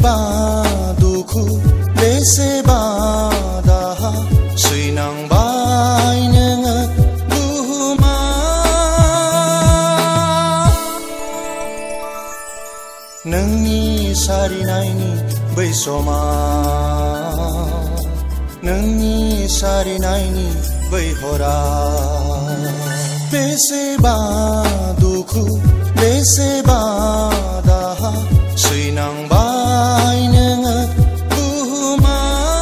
बेसेबा दुखु बेसेबा दाहा सैनांबाय नोङो बुहुमा नोंनि सारिनायनि बै समा नोंनि सारिनायनि बै हरा बेसेबा दुखु बेसेबा दाहा सैनांबाय नोङो बुहुमा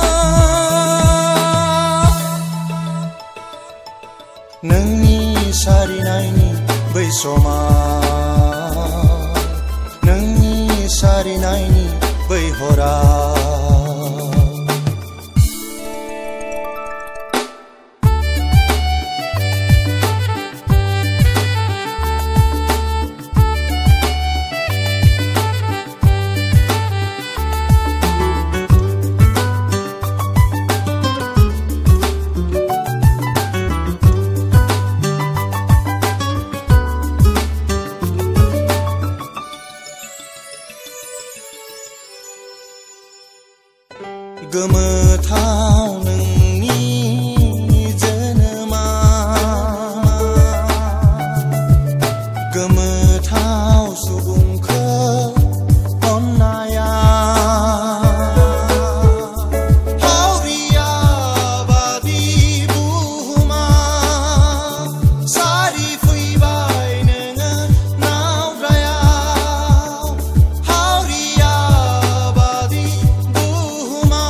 नोंनि सारिनायनि बै समा नोंनि सारिनायनि बै हरा गोमोथाव नोंनि जोनोमा गोमोथाव सुबुंखौ अननाया हावरिया बादि बुहुमा सारि फैबाय नोङो नावद्रायाव हावरिया बादि बुहुमा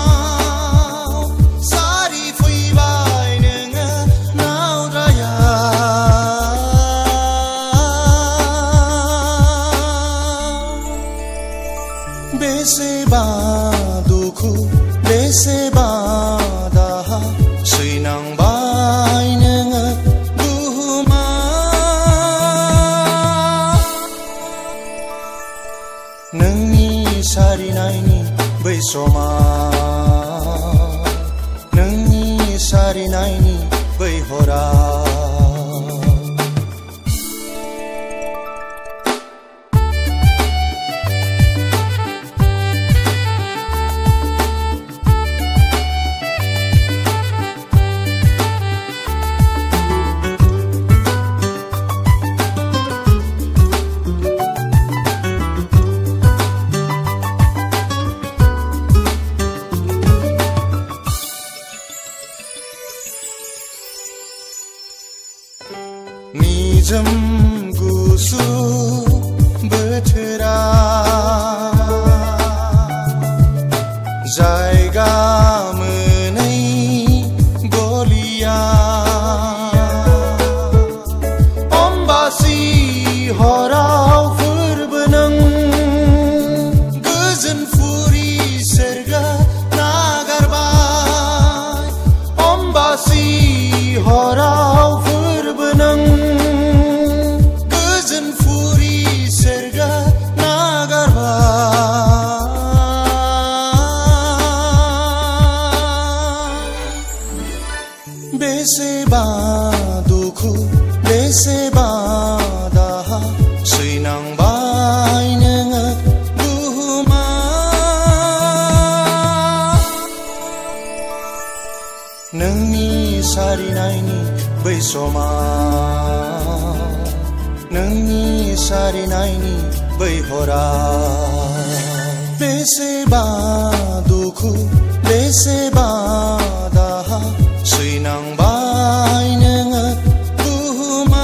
बेसेबा दुखु बेसेबा दाहा सैनांबाय नोङो बुहुमा नोंनि सारिनायनि बै समा नोंनि सारिनायनि बै हरा निजोम गुसु बोथोरा जायगा मोनै गलिया अम्बासि हराव फोरबो नों गोजोन फुरि सोरगो नागारबाय अम्बासि हराव फोरबो नों बेसेबा दुखु बेसेबा दाहा सैनांबाय नोङो बुहुमा नोंनि सारिनायनि बै समा नोंनि सारिनायनि बै हरा बेसेबा दुखु बेसेबा दाहा सैनांबाय नोङो बुहुमा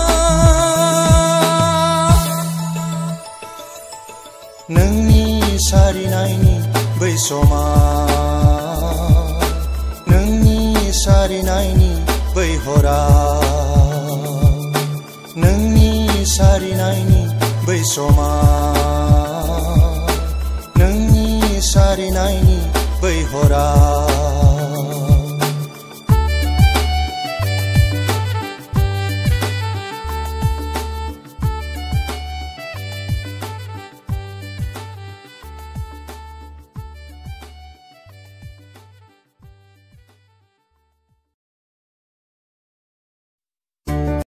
नोंनि सारिनायनि बै समा नोंनि सारिनायनि बै हरा नोंनि सारिनायनि बै समा नोंनि सारिनायनि बै हरा